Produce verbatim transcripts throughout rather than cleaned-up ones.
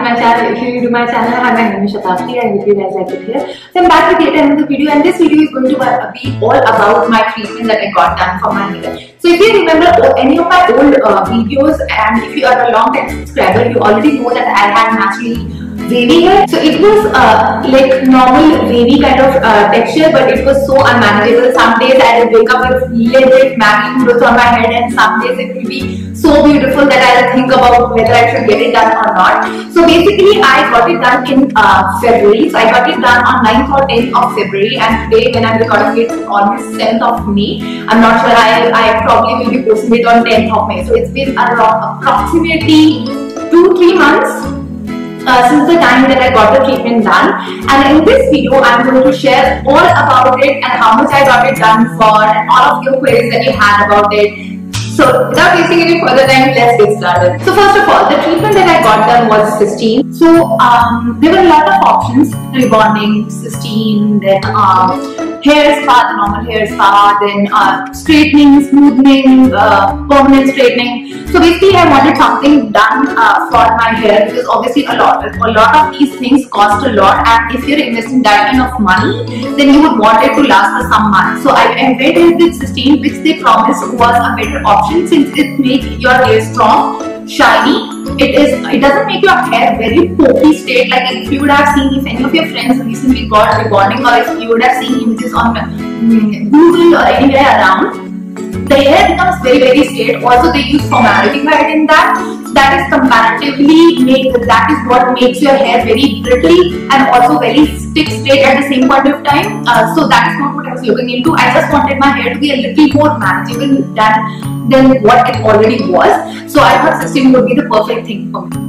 my channel. If you're new to my channel, hi, my name is Shatakshi. I hope you guys like it here. So I'm back with yet another video, and this video is going to be all about my treatment that I got done for my hair. So if you remember any of my old uh, videos, and if you are a long time subscriber, you already know that I had naturally wavy hair. So it was uh, like normal wavy kind of uh, texture, but it was so unmanageable. Some days I would wake up with legit Maggi noodles on my head, and some days it will be so beautiful that I'll think about whether I should get it done or not. So basically I got it done in uh, February. So I got it done on ninth or tenth of February, and today when I'm recording it, it's almost seventh of May. I'm not sure, I, I probably will be posting it on tenth of May. So it's been around approximately two to three months Uh, since the time that I got the treatment done, and in this video I'm going to share all about it and how much I got it done for, and all of your queries that you had about it. So without wasting any further time, let's get started. So first of all, the treatment that I got done was Cysteine. So um, there were a lot of options: rebonding, Cysteine, then um, hair spa, the normal hair spa, then uh, straightening, smoothing, uh, permanent straightening. So basically I wanted something done uh, for my hair, because obviously a lot, a lot of these things cost a lot, and if you're investing that kind of money, then you would want it to last for some months. So I, I went with Cysteine, which they promised was a better option, since it makes your hair strong, shiny. It is. It doesn't make your hair very pokey straight. Like if you would have seen, if any of your friends recently got rebonding, or if you would have seen images on um, Google or anywhere around, the hair becomes very very straight. Also they use formaldehyde in that. So that is comparatively made, that is what makes your hair very brittle and also very stick straight at the same point of time. Uh, so that is not what I was looking into. I just wanted my hair to be a little more manageable than than what it already was. So I thought Cysteine would be the perfect thing for me.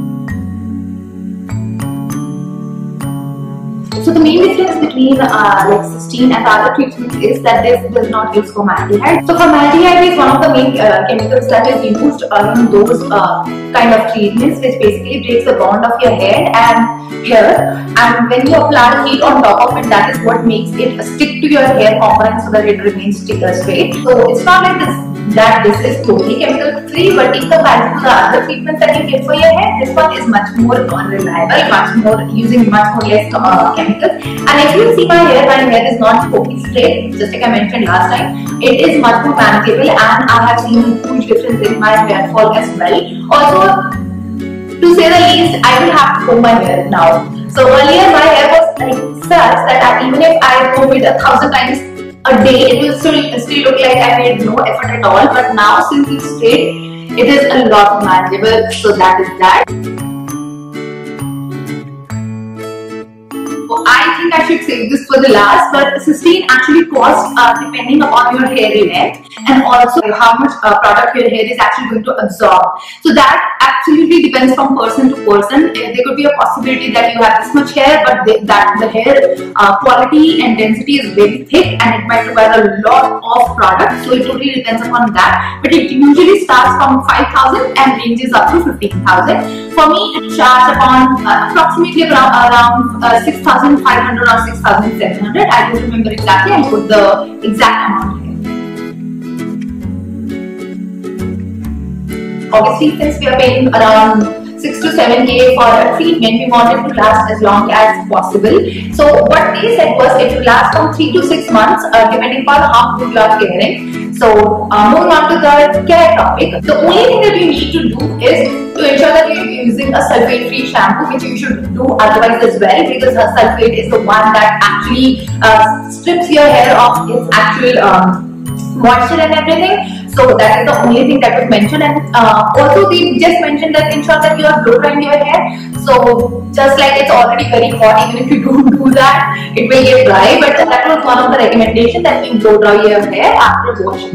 So the main difference between uh, like Cysteine and the other treatments is that this does not use formaldehyde. So formaldehyde is one of the main uh, chemicals that is used uh, in those uh, kind of treatments, which basically breaks the bond of your hair and hair. And when you apply heat on top of it, that is what makes it stick to your hair component, so that it remains straight. So it's not like this that this is totally chemical free, but in comparison to the other treatments that you get for your hair, this one is much more reliable, much more using much more less uh, chemicals. And if you see my hair, my hair is not pokey straight, just like I mentioned last time. It is much more manageable, and I have seen a huge difference in my hair fall as well. Also, to say the least, I will have to comb my hair now. So earlier my hair was like such that I, even if I comb it a thousand times a day, it will still, still look like I made no effort at all. But now, since it's straight, it is a lot manageable. So that is that. So I think I should save this for the last, but Cysteine actually costs uh, depending upon your hair length and also how much uh, product your hair is actually going to absorb. So that absolutely depends from person to person. There could be a possibility that you have this much hair, but the, that the hair uh, quality and density is very thick, and it might require a lot of product. So it totally depends upon that. But it usually starts from five thousand and ranges up to fifteen thousand. For me, it charges upon uh, approximately around, around uh, six thousand five hundred or six thousand seven hundred. I don't remember exactly. I'll put the exact amount here. Obviously, since we are paying around six to seven K for a treatment, we want it to last as long as possible. So what they said was it will last from three to six months, uh, depending upon how good you are caring. So uh, moving on to the care topic, the only thing that you need to do is to ensure that you're using a sulfate-free shampoo, which you should do otherwise as well, because the sulfate is the one that actually uh, strips your hair of its actual um, moisture and everything. So that is the only thing that was mentioned. And uh, also they just mentioned that ensure that you are blow drying your hair. So just like it's already very hot, even if you don't do that, it will get dry. But that was one of the recommendations, that you blow dry your hair after washing.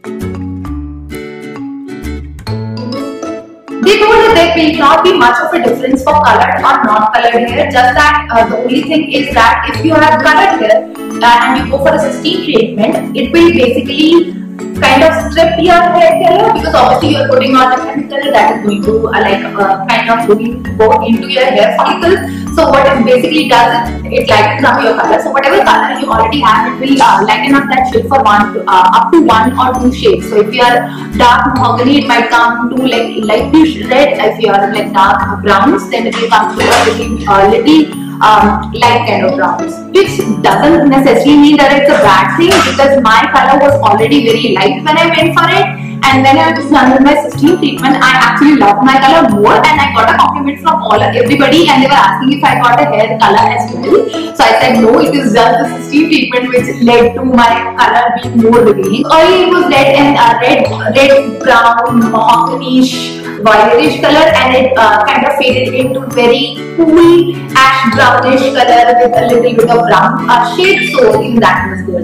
They told that there will not be much of a difference for colored or non-colored hair. Just that uh, the only thing is that if you have colored hair uh, and you go for a Cysteine treatment, it will basically kind of strip your hair color, because obviously you are putting on a chemical that is going to uh, like uh, kind of going to go into your hair follicles. So what it basically does is it lightens up your color. So whatever color you already have, it will uh, lighten up that shade for one to, uh, up to one or two shades. So if you are dark mahogany, it might come to like lightish red. If you are like dark browns, then it will come to a little uh, little Um, light kind of browns, which doesn't necessarily mean that it's a bad thing, because my color was already very light when I went for it, and when I was done with my Cysteine treatment, I actually loved my color more, and I got a compliment from all everybody, and they were asking if I got a hair color as well. So I said no, it is just the Cysteine treatment which led to my color being more revealing. Early it was red and uh, red, red, brown, mahogany-ish, violetish color, and it uh, kind of faded into very cool ash brownish color with a little bit of brown uh, shade, so even that was good.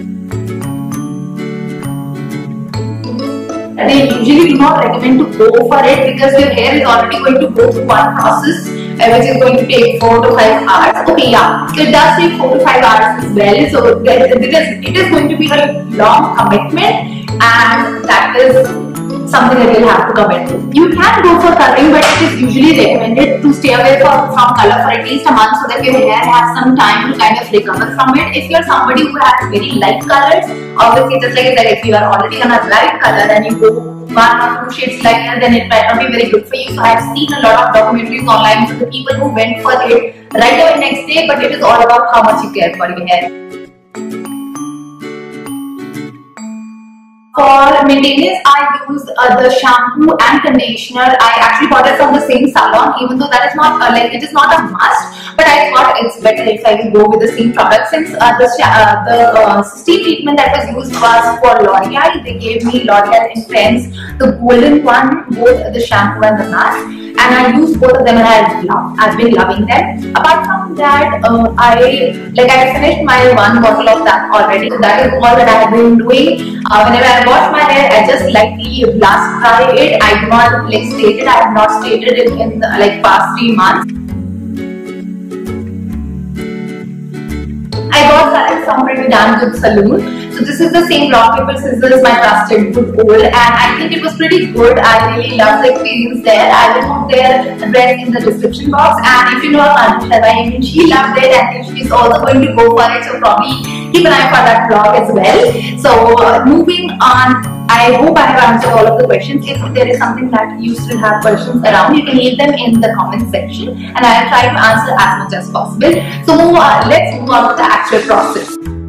And they usually do not recommend to go for it, because your hair is already going to go through one process uh, which is going to take four to five hours. Okay, yeah, so it does take four to five hours as well, so there, because it is going to be a long commitment, and that is something that you'll have to commit to. You can go for coloring, but it is usually recommended to stay away from, from color for at least a month, so that your hair has some time to kind of recover from it. If you're somebody who has very light colors, obviously just like I said, if you are already on a light color and you go one or two shades lighter, then it might not be very good for you. So I have seen a lot of documentaries online for the people who went for it right away next day, but it is all about how much you care for your hair. For maintenance, I use uh, the shampoo and conditioner. I actually bought it from the same salon, even though that is not uh, like it is not a must. But I thought it's better if I will go with the same product, since uh, the uh, the uh, Cysteine treatment that was used was for L'Oreal. They gave me L'Oreal Intense, the golden one, both the shampoo and the mask, and I used both of them, and I love. I've been loving them. Apart from that, uh, I like I finished my one bottle of that already. So that is all that I have been doing. Uh, whenever I wash my hair, I just lightly blast dry it. I do not like state it. I have not stated it in the, like past three months. I got that from pretty damn good Salon. So this is the same rock paper scissors, my trusted good old, and I think it was pretty good. I really loved the experience there. I will put their address in the description box, and if you know Anisha, I mean, she loved it, and she's also going to go for it. So probably keep an eye for that vlog as well. So uh, moving on. I hope I have answered all of the questions. If there is something that you still have questions around, you can leave them in the comment section, and I will try to answer as much as possible. So move on, let's move on to the actual process.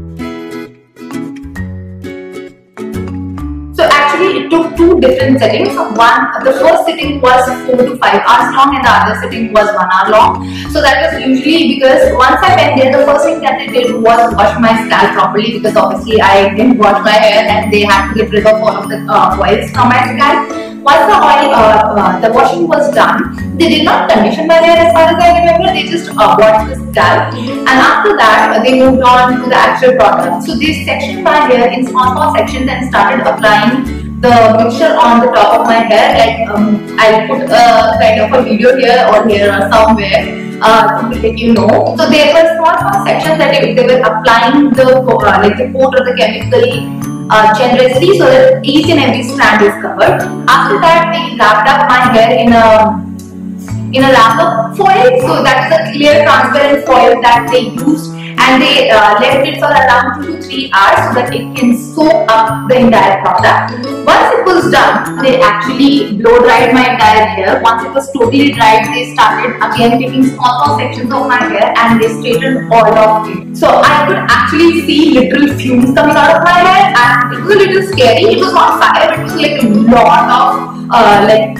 So actually it took two different settings. One, the first sitting was four to five hours long, and the other sitting was one hour long. So that was usually because once I went there, the first thing that they did was wash my scalp properly, because obviously I didn't wash my hair and they had to get rid of all of the uh, oils from my scalp. Once the oil, uh, uh, the washing was done, they did not condition my hair as far as I remember. They just uh, washed the scalp, and after that uh, they moved on to the actual product. So they sectioned my hair in small small sections and started applying the mixture on the top of my hair. Like um, I'll put a kind of a video here or here or somewhere uh, to let you know. So there were small small sections that they, they were applying the uh, like the coat or the chemical Uh, generously, so that each and every strand is covered. After that, they wrapped up my hair in a in a wrap-up foil. So that is a clear transparent foil that they used, and they uh, left it for around two to three hours so that it can soak up the entire product. Once it was done, they actually blow dried my entire hair. Once it was totally dried, they started again taking small small sections of my hair and they straightened all of it. So I could actually see literal fumes coming out of my hair, and it was a little scary. It was not fire, but it was like a lot of uh, like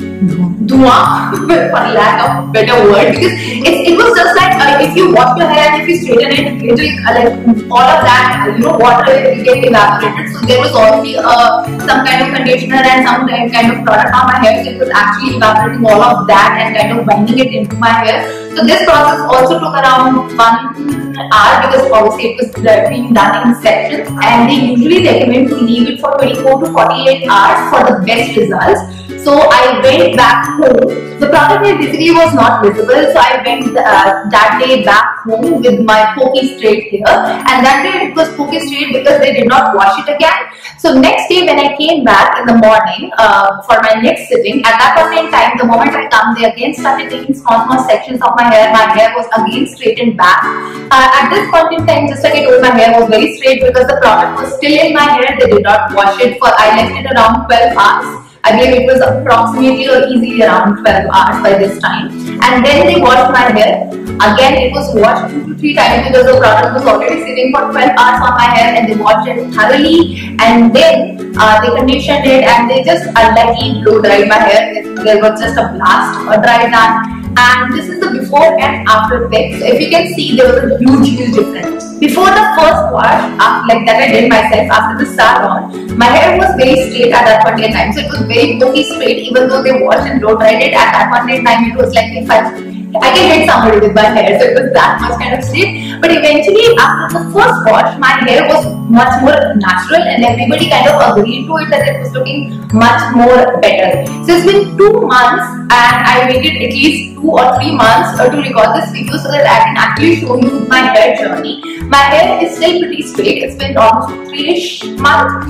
dua, for lack of a better word, because it, it was just like uh, if you wash your hair and if you straighten it, it will, uh, like all of that, uh, you know, water will get evaporated. So there was already uh, some kind of conditioner and some kind of product on my hair, so it was actually evaporating all of that and kind of binding it into my hair. So this process also took around one hour, because obviously it was being done in sections, and they usually recommend to leave it for twenty-four to forty-eight hours for the best results. So I went back home. The product basically was not visible, so I went uh, that day back home with my pokey straight hair, and that day it was pokey straight because they did not wash it again. So next day when I came back in the morning uh, for my next sitting, at that point in time, the moment I come, they again started taking small small sections of my hair. My hair was again straightened back. Uh, at this point in time, just like I told, my hair was very straight because the product was still in my hair. They did not wash it for, I left it around twelve hours. I believe it was approximately or easily around twelve hours by this time. And then they washed my hair. Again, it was washed two to three times because the product was already sitting for twelve hours on my hair, and they washed it thoroughly. And then uh, they conditioned it, and they just uh, lightly blow dried my hair. There was just a blast or dry done. And this is the before and after pic. So if you can see, there was a huge, huge difference. Before the first wash, uh, like that I did myself after the salon, my hair was very straight at that point in time. So it was very booky straight, even though they washed and blow dried it. At that point in time, it was like if I I can hit somebody with my hair, so it was that much kind of straight. But eventually, after the first wash, my hair was much more natural, and everybody kind of agreed to it that it was looking much more better. So it's been two months, and I waited at least two or three months uh, to record this video so that I can actually show you my hair journey. My hair is still pretty straight. It's been almost three-ish months.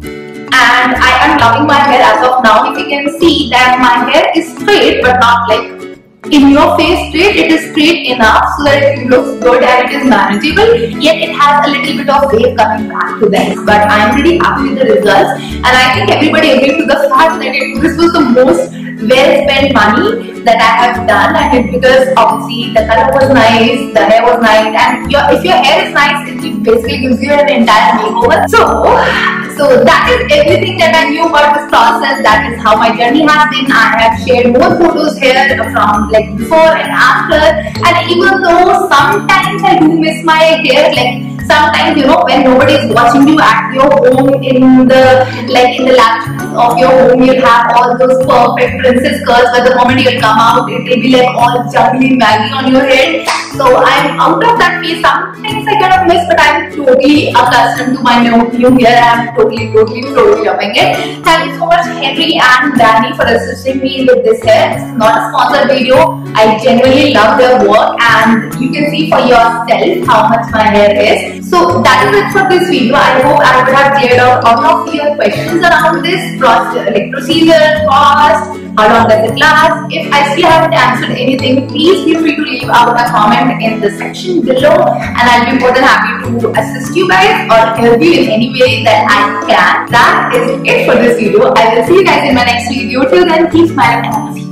And I am loving my hair as of now. If you can see that my hair is straight, but not like in your face straight. It is straight enough so that it looks good and it is manageable, yet it has a little bit of wave coming back to them. But I am really happy with the results, and I think everybody agreed to the fact that it, this was the most well spent money that I have done. And it, because obviously the color was nice, the hair was nice, and your, if your hair is nice, it basically gives you an entire makeover. So So that is everything that I knew about this process. That is how my journey has been. I have shared more photos here from like before and after. And even though sometimes I do miss my hair, like sometimes, you know, when nobody is watching you at your home in the like in the lavishness of your home, you have all those perfect princess curls, but the moment you come out, it will be like all juggly maggy on your head. So I'm out of that phase. Sometimes I kind of miss, but I'm totally accustomed to my new, new hair. I'm totally, totally, totally loving it. Thank you so much, Henry and Danny, for assisting me with this hair. This is not a sponsored video. I genuinely love their work, and you can see for yourself how much my hair is. So that is it for this video. I hope I would have cleared out all of your questions around this process, like procedure, cost, how long does it last. If I still haven't answered anything, please feel free to leave out a comment in the section below, and I'll be more than happy to assist you guys or help you in any way that I can. That is it for this video. I will see you guys in my next video. Till then, keep smiling and